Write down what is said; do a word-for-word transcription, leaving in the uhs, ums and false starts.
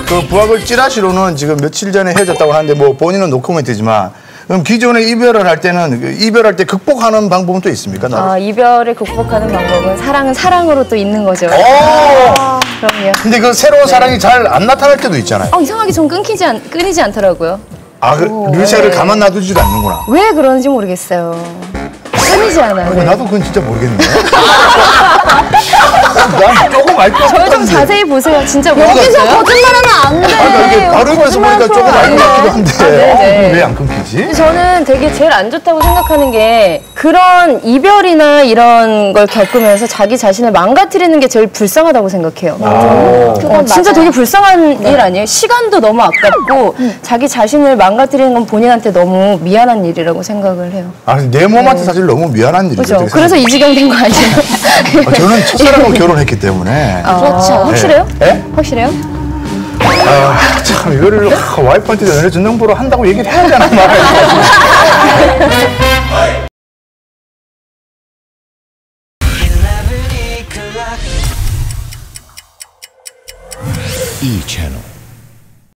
그 부하걸 찌라시로는 지금 며칠 전에 헤어졌다고 하는데 뭐 본인은 노코멘트지만 그럼 기존에 이별을 할 때는 이별할 때 극복하는 방법은 또 있습니까? 아, 이별을 극복하는 방법은 사랑은 사랑으로 또 있는 거죠. 아, 그럼요. 근데 그 새로운 네. 사랑이 잘 안 나타날 때도 있잖아요. 어, 이상하게 전 끊기지 않, 끊이지 않더라고요. 아, 그 류세를 가만 놔두지도 않는구나. 왜 그런지 모르겠어요. 끊이지 않아요. 네. 나도 그건 진짜 모르겠네. 난 조금 알 것 같은데. 저를 좀 자세히 보세요. 진짜 여기서 모르겠어요? 거짓말하면 안 돼. 그러니까 이게 바로 옆에서 보니까 조금 알 것 같기도 한데 네네. 왜 안 끊기지? 저는 되게 제일 안 좋다고 생각하는 게 그런 이별이나 이런 걸 겪으면서 자기 자신을 망가뜨리는 게 제일 불쌍하다고 생각해요. 어, 진짜 되게 불쌍한 일 아니에요? 시간도 너무 아깝고 자기 자신을 망가뜨리는 건 본인한테 너무 미안한 일이라고 생각을 해요. 아, 내 몸한테 사실 너무 미안한 일이죠. 그렇죠. 되게 그래서 이 지경 된 거 아니에요? 아, 저는 첫사랑으로 결혼했기 때문에. 그렇죠. 확실해요? 네? 확실해요? 아, 참 이거를 와이프한테 전해준 정보로 한다고 얘기를 해야 되나 말이야. E 채널